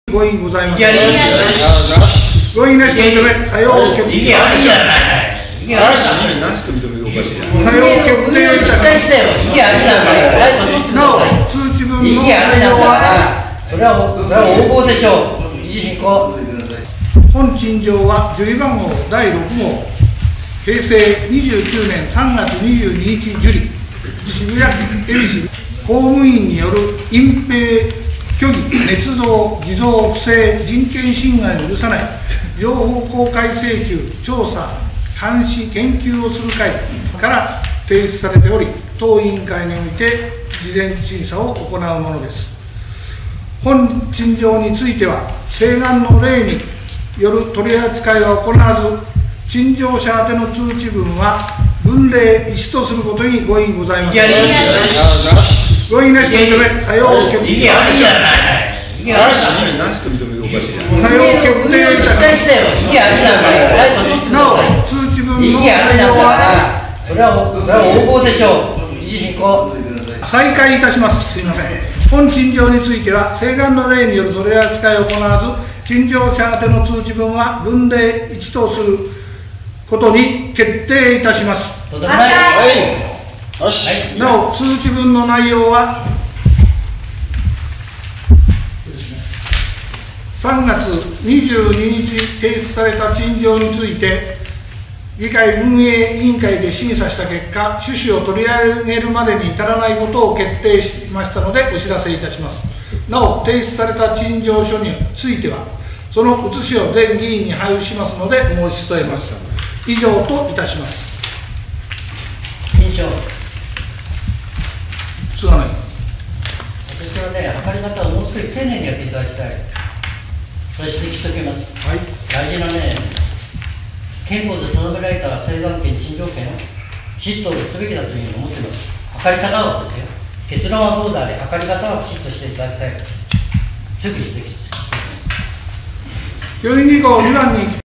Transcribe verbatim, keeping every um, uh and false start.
ご異議ございません。 いやいやいやご異議なしと認め、さよう決定。 意見ありじゃない。意見ありじゃない。 なしと認めるおかしい。 さよう決定いたします。 意見ありじゃない。サイト取ってください。 なお、通知文の意見あり内容なんだかは、 ら、それはそれは横暴でしょう。維持進行。 本陳情は受理番号だいろくごう、平成にじゅうきゅうねんさんがつにじゅうににち受理、渋谷区恵比寿公務員による隠蔽、虚偽、捏造、偽造、不正、人権侵害を許さない、情報公開請求、調査、監視、研究をする会から提出されており、当委員会において事前審査を行うものです。本陳情については、請願の例による取り扱いは行わず、陳情者宛ての通知文は文例一とすることにご異議ございません。ご異議なしと認め、さよう決定。 意見ありじゃない。意見ありじゃない。 なしと認めるおかしい。 さよう決定いたします。 意見ありじゃない。サイト取ってくだなさい。 お、通知文の意見あり内容なんだかは、 ら、それはそれは横暴でしょう。維持進行。 再開いたします。すみません。本陳情については、請願の例による取り扱いを行わず、陳情者宛ての通知文は文例いちとすることに決定いたします。 とんでもない。 はい。よし。 なお、通知文の内容は、さんがつにじゅうににち提出された陳情について、議会運営委員会で審査した結果、趣旨を取り上げるまでに至らないことを決定しましたので、お知らせいたします。なお、提出された陳情書については、その写しを全議員に配布しますので、申し添えます。以上といたします。 委員長、 菅内私はね、測り方をもう少し丁寧にやっていただきたい。それ指摘しておきます。 はい。 大事なね、憲法で定められた請願権、陳情権をきちっとすべきだというふうに思っています。測り方はですよ。結論はどうであれ、測り方はきちっとしていただきたい。強く指摘しています。 教員議項にばんに